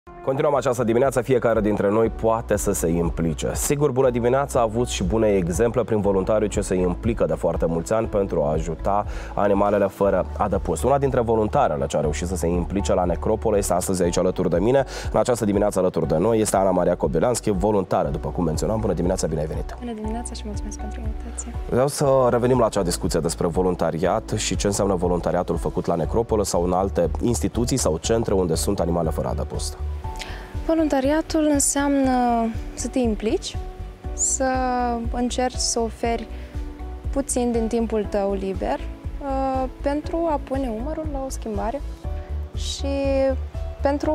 Continuăm această dimineață, fiecare dintre noi poate să se implice. Sigur, Bună dimineața a avut și bune exemple prin voluntariu ce se implică de foarte mulți ani pentru a ajuta animalele fără adăpost. Una dintre voluntarele ce a reușit să se implice la necropolă este astăzi aici alături de mine. În această dimineață alături de noi este Ana Maria Kobylanski, voluntară, după cum menționam. Bună dimineața, bine ai venit! Bună dimineața și mulțumesc pentru invitație! Vreau să revenim la acea discuție despre voluntariat și ce înseamnă voluntariatul făcut la necropolă sau în alte instituții sau centre unde sunt animale fără adăpost. Voluntariatul înseamnă să te implici, să încerci să oferi puțin din timpul tău liber pentru a pune umărul la o schimbare și pentru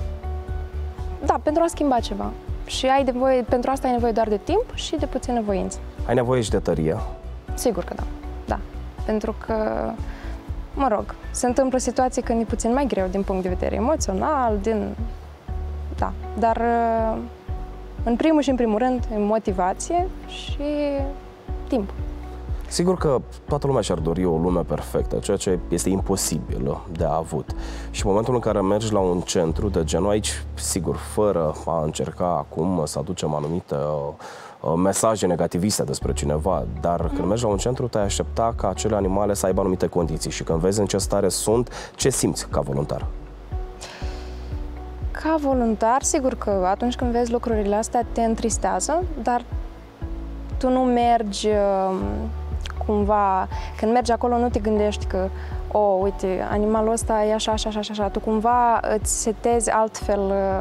a schimba ceva. Și pentru asta ai nevoie doar de timp și de puțină voință. Ai nevoie și de tărie? Sigur că da. Da. Pentru că, mă rog, se întâmplă situații când e puțin mai greu din punct de vedere emoțional, da, dar în primul și în primul rând motivație și timp. Sigur că toată lumea și-ar dori o lume perfectă, ceea ce este imposibil de avut. Și în momentul în care mergi la un centru de genul aici, sigur, fără a încerca acum să aducem anumite mesaje negativiste despre cineva, dar când mergi la un centru te-ai aștepta ca acele animale să aibă anumite condiții și când vezi în ce stare sunt, ce simți ca voluntar? Ca voluntar, sigur că atunci când vezi lucrurile astea te întristează, dar tu nu mergi cumva, când mergi acolo nu te gândești că, uite, animalul ăsta e așa, așa, așa, așa, tu cumva îți setezi altfel,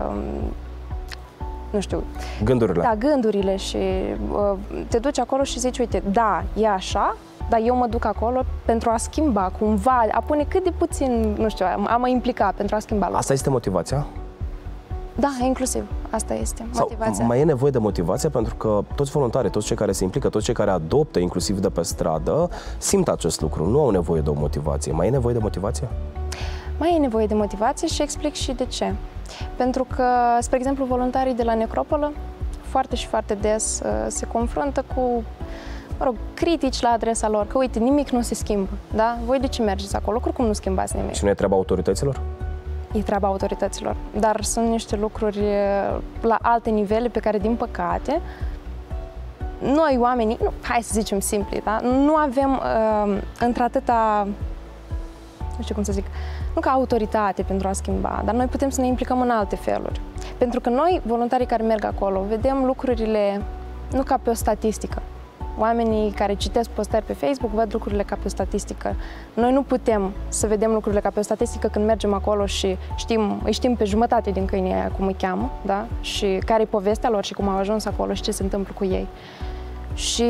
nu știu... Gândurile. Da, gândurile și te duci acolo și zici, uite, da, e așa, dar eu mă duc acolo pentru a schimba, cumva, a pune cât de puțin, nu știu, a mă implica pentru a schimba. Asta este motivația? Da, inclusiv. Asta este motivația. Sau mai e nevoie de motivație pentru că toți voluntarii, toți cei care se implică, toți cei care adoptă, inclusiv de pe stradă, simt acest lucru. Nu au nevoie de o motivație. Mai e nevoie de motivație? Mai e nevoie de motivație și explic și de ce. Pentru că, spre exemplu, voluntarii de la necropolă foarte și foarte des se confruntă cu, mă rog, critici la adresa lor, că uite, nimic nu se schimbă, da? Voi de ce mergeți acolo? Oricum nu schimbați nimic. Și nu e treaba autorităților? E treaba autorităților, dar sunt niște lucruri la alte nivele pe care, din păcate, noi oamenii, hai să zicem simpli, da? Nu avem într-atâta, nu știu cum să zic, nu ca autoritate pentru a schimba, dar noi putem să ne implicăm în alte feluri. Pentru că noi, voluntarii care merg acolo, vedem lucrurile nu ca pe o statistică. Oamenii care citesc postări pe Facebook văd lucrurile ca pe o statistică. Noi nu putem să vedem lucrurile ca pe o statistică când mergem acolo și îi știm pe jumătate din câinii aia cum îi cheamă, da? Și care e povestea lor și cum au ajuns acolo și ce se întâmplă cu ei. Și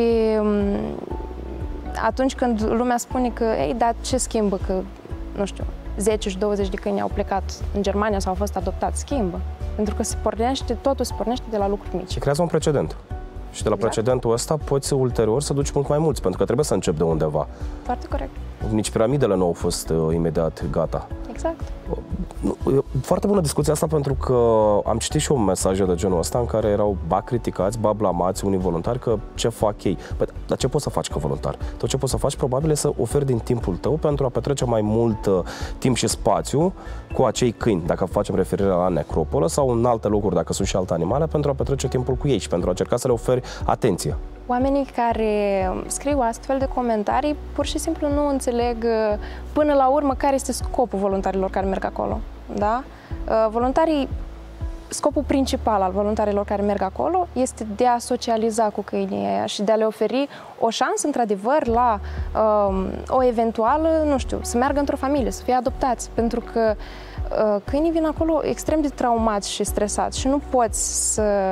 atunci când lumea spune că, ei, dar ce schimbă că, nu știu, 10 și 20 de câini au plecat în Germania sau au fost adoptați, schimbă. Pentru că totul se pornește de la lucruri mici. Și creează un precedent. Și de la precedentul ăsta poți ulterior să duci mult mai mulți, pentru că trebuie să începi de undeva. Foarte corect. Nici piramidele nu au fost imediat gata. Exact. Foarte bună discuția asta pentru că am citit și eu mesaje de genul ăsta în care erau criticați, blamați unii voluntari că ce fac ei. Păi, dar ce poți să faci ca voluntar? Tot ce poți să faci probabil e să oferi din timpul tău pentru a petrece mai mult timp și spațiu cu acei câini, dacă facem referire la necropolă sau în alte locuri, dacă sunt și alte animale, pentru a petrece timpul cu ei și pentru a încerca să le oferi atenție. Oamenii care scriu astfel de comentarii pur și simplu nu înțeleg până la urmă care este scopul voluntarilor care merg acolo. Da? Scopul principal al voluntarilor care merg acolo este de a socializa cu câinii aia și de a le oferi o șansă, într-adevăr, la o eventuală, nu știu, să meargă într-o familie, să fie adoptați. Pentru că câinii vin acolo extrem de traumați și stresați și nu poți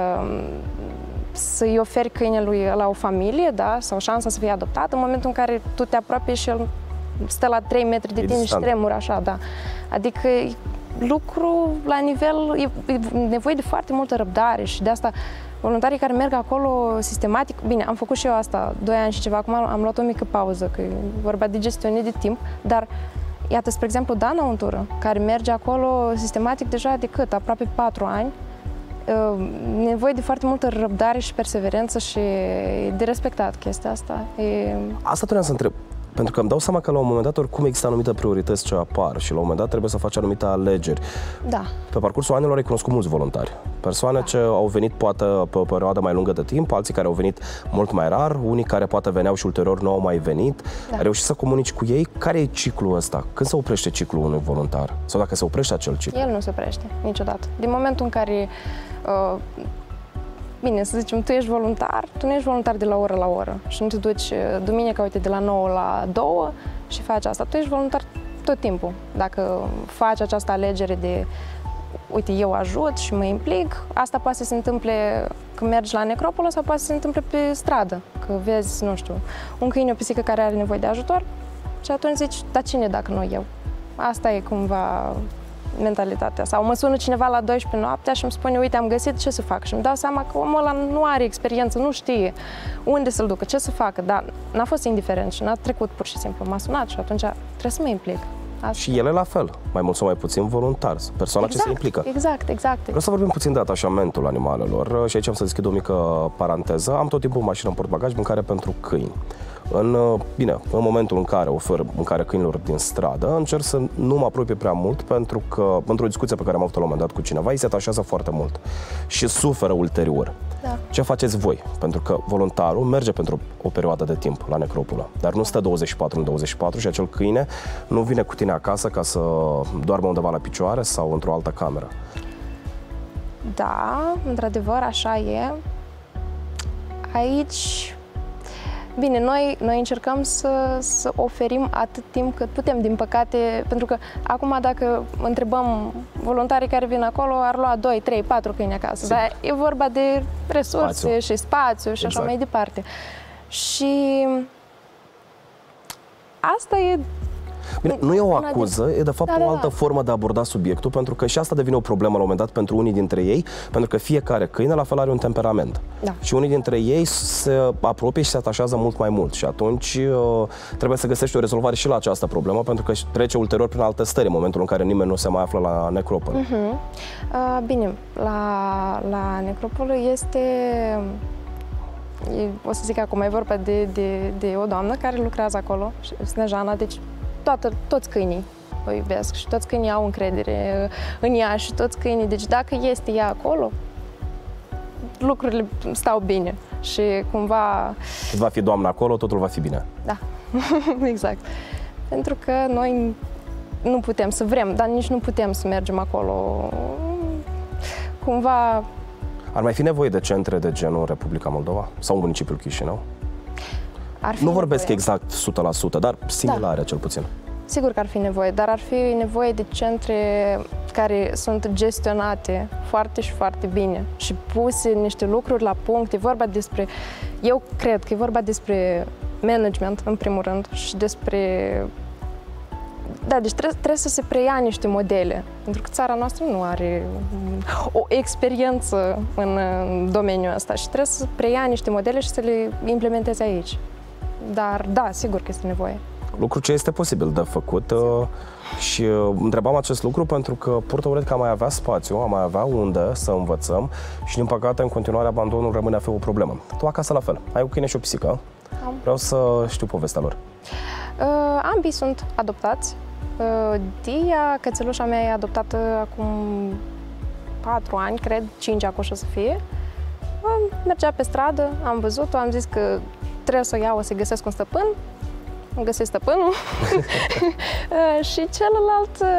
să-i oferi câinelui la o familie, da? Sau șansa să fie adoptat în momentul în care tu te apropii și el stă la 3 metri de tine și tremură așa, da. Adică lucru la nivel, e nevoie de foarte multă răbdare și de asta voluntarii care merg acolo sistematic, bine, am făcut și eu asta 2 ani și ceva, acum am luat o mică pauză, că e vorba de gestiune de timp, dar iată, spre exemplu, Dana Untură, care merge acolo sistematic deja de cât? Aproape 4 ani, nevoie de foarte multă răbdare și perseverență și de respectat chestia asta. Asta trebuie să întreb. Pentru că îmi dau seama că la un moment dat oricum există anumite priorități ce apar și la un moment dat trebuie să faci anumite alegeri. Da. Pe parcursul anilor ai cunoscut mulți voluntari. Persoane ce au venit poate pe o perioadă mai lungă de timp, alții care au venit mult mai rar, unii care poate veneau și ulterior nu au mai venit. Ai reușit să comunici cu ei? Care e ciclul ăsta? Când se oprește ciclul unui voluntar? Sau dacă se oprește acel ciclu? El nu se oprește niciodată. Din momentul în care bine, să zicem, tu ești voluntar, tu nu ești voluntar de la oră la oră și nu te duci duminica, uite, de la 9 la 2 și faci asta. Tu ești voluntar tot timpul. Dacă faci această alegere de, uite, eu ajut și mă implic, asta poate să se întâmple când mergi la necropolă sau poate să se întâmple pe stradă, că vezi, nu știu, un câine, o pisică care are nevoie de ajutor și atunci zici, dar cine dacă nu eu? Asta e cumva mentalitatea. Sau mă sună cineva la 12 noaptea și îmi spune, uite, am găsit, ce să fac? Și îmi dau seama că omul ăla nu are experiență, nu știe unde să-l ducă, ce să facă, dar n-a fost indiferent și n-a trecut pur și simplu. M-a sunat și atunci trebuie să mă implic. Asta. Și ele la fel, mai mult sau mai puțin voluntar, persoana ce se implică. Exact. Vreau să vorbim puțin de atașamentul animalelor și aici am să deschid o mică paranteză. Am tot timpul o mașină în portbagaj, mâncare pentru câini. Bine, în momentul în care ofer mâncare câinilor din stradă, încerc să nu mă apropie prea mult pentru că, într-o discuție pe care am avut-o la un moment dat cu cineva, îi se atașează foarte mult și suferă ulterior. Da. Ce faceți voi? Pentru că voluntarul merge pentru o perioadă de timp la necropolă, dar nu stă 24 în 24 și acel câine nu vine cu tine acasă ca să doarmă undeva la picioare sau într-o altă cameră. Da, într-adevăr, așa e. Aici, bine, noi încercăm să oferim atât timp cât putem, din păcate, pentru că acum dacă întrebăm voluntarii care vin acolo, ar lua 2, 3, 4 câini acasă, dar e vorba de resurse și spațiu și așa mai departe. Și asta e... Bine, nu e o acuză, e de fapt o altă formă de a aborda subiectul, pentru că și asta devine o problemă la un moment dat pentru unii dintre ei, pentru că fiecare câine la fel are un temperament. Da. Și unii dintre ei se apropie și se atașează mult mai mult și atunci trebuie să găsești o rezolvare și la această problemă, pentru că trece ulterior prin alte stări, în momentul în care nimeni nu se mai află la necropolă. Bine, la necropolă este... O să zic acum, e vorba de o doamnă care lucrează acolo, Snejana, deci toți câinii o iubesc și toți câinii au încredere în ea și toți câinii, deci dacă este ea acolo, lucrurile stau bine și cumva... Cât va fi doamna acolo, totul va fi bine. Da, exact. Pentru că noi nu putem să vrem, dar nici nu putem să mergem acolo. Cumva... Ar mai fi nevoie de centre de genul în Republica Moldova sau în municipiul Chișinău? Nu vorbesc exact 100%, dar similare cel puțin. Sigur că ar fi nevoie, dar ar fi nevoie de centre care sunt gestionate foarte și foarte bine și puse niște lucruri la punct. E vorba despre, eu cred că e vorba despre management, în primul rând, și despre... Da, deci trebuie să se preia niște modele, pentru că țara noastră nu are o experiență în domeniul ăsta și trebuie să preia niște modele și să le implementeze aici. Dar da, sigur că este nevoie. Lucru ce este posibil de făcut și întrebam acest lucru pentru că pur teoretic am mai avea spațiu, am mai avea unde să învățăm și din păcate în continuare abandonul rămâne a fi o problemă. Tu acasă la fel, ai o câine și o pisică? Am. Vreau să știu povestea lor. Ambii sunt adoptați. Dia, cățelușa mea, e adoptată acum 4 ani, cred, 5 acum o să fie. Mergea pe stradă, am văzut-o, am zis că trebuie să o iau, o să găsesc un stăpân. Am găsit stăpânul. Și celălalt,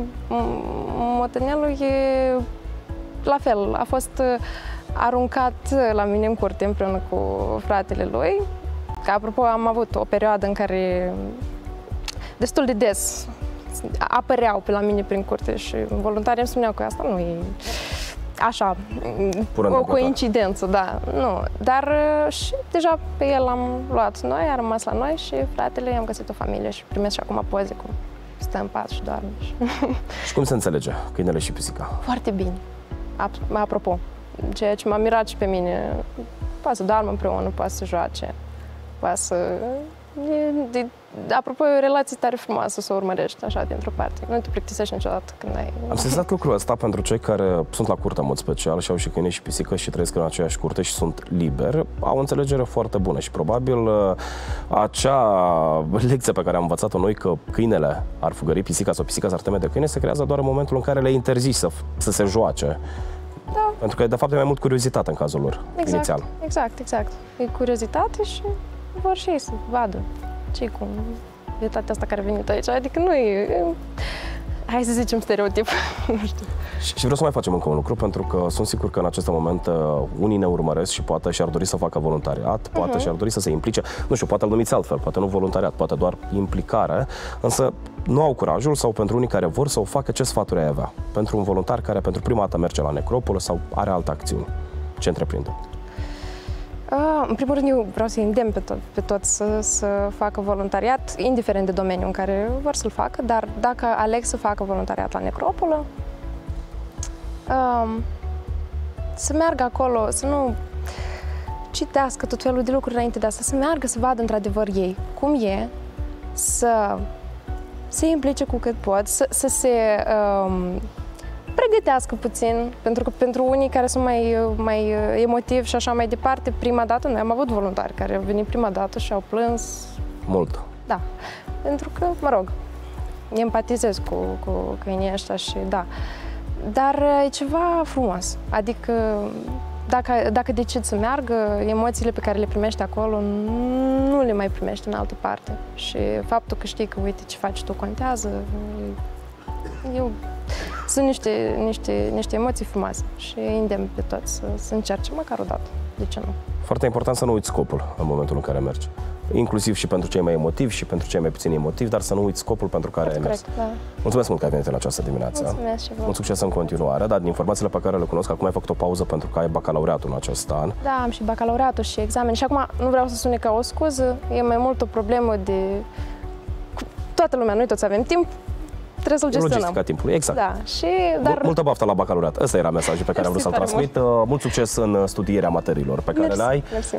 motanelul, e la fel, a fost aruncat la mine în curte împreună cu fratele lui. Că, apropo, am avut o perioadă în care destul de des apăreau pe la mine prin curte și voluntarii îmi spuneau că asta nu e așa, o coincidență, da, nu. Dar și deja pe el am luat noi, a rămas la noi și fratele i-am găsit o familie și primesc și acum poze cu stă în pat și doarme. Și cum se înțelege câinele și pisica? Foarte bine. Apropo, ceea ce m-a mirat și pe mine, poate să doarmă împreună, poate să joace, poate să Apropo, e o relație tare frumoasă să o urmărești așa dintr-o parte. Nu te plictisești niciodată când ai... Am sesizat lucrul ăsta pentru cei care sunt la curte în mod special și au și câine și pisică și trăiesc în aceeași curte și sunt liberi, au o înțelegere foarte bună și probabil acea lecție pe care am învățat-o noi că câinele ar fugări pisica sau pisica s-ar teme de câine se creează doar în momentul în care le interzici să se joace. Da. Pentru că, de fapt, e mai mult curiozitate în cazul lor, inițial. Exact. E curiozitate și vor și ei să vadă ce-i cu vietatea asta care a venit aici. Adică nu e... Hai să zicem stereotip. Nu știu. Și vreau să mai facem încă un lucru, pentru că sunt sigur că în acest moment unii ne urmăresc și poate și-ar dori să facă voluntariat, poate și-ar dori să se implice, nu știu, poate îl numiți altfel, poate nu voluntariat, poate doar implicare, însă nu au curajul sau pentru unii care vor să o facă, ce sfaturi ai avea? Pentru un voluntar care pentru prima dată merge la necropolă sau are alte acțiuni, ce întreprinde? În primul rând, eu vreau să-i îndemn pe toți să facă voluntariat, indiferent de domeniul în care vor să-l facă, dar dacă aleg să facă voluntariat la necropolă, să meargă acolo, să nu citească tot felul de lucruri înainte de asta, să meargă să vadă într-adevăr ei cum e, să se implice cu cât pot, să se pregătească puțin, pentru că pentru unii care sunt mai emotivi și așa mai departe, prima dată, noi am avut voluntari care au venit prima dată și au plâns. Mult. Da, pentru că, mă rog, empatizez cu câinii ăștia și da. Dar e ceva frumos, adică dacă decid să meargă, emoțiile pe care le primești acolo nu le mai primești în altă parte. Și faptul că știi că, uite, ce faci tu contează, sunt niște emoții frumoase și îndemn pe toți să încerce măcar o dată. De ce nu? Foarte important să nu uiți scopul în momentul în care mergi. Inclusiv și pentru cei mai emotivi și pentru cei mai puțin emotivi, dar să nu uiți scopul pentru care ai mers. Da. Mulțumesc mult că ai venit în această dimineață. Mulțumesc și vă. Mult succes în continuare, dar din informațiile pe care le cunosc, acum ai făcut o pauză pentru că ai bacalaureatul în acest an. Da, am și bacalaureatul și examen și acum nu vreau să sune ca o scuză, e mai mult o problemă de... Toată lumea, noi toți avem timp, trebuie să-l gestionăm. Logistica timpului, exact. Da, dar... Multă baftă la bacalaureat. Ăsta era mesajul pe care am vrut să-l transmit. Mult succes în studierea materiilor pe care le ai. Mersi.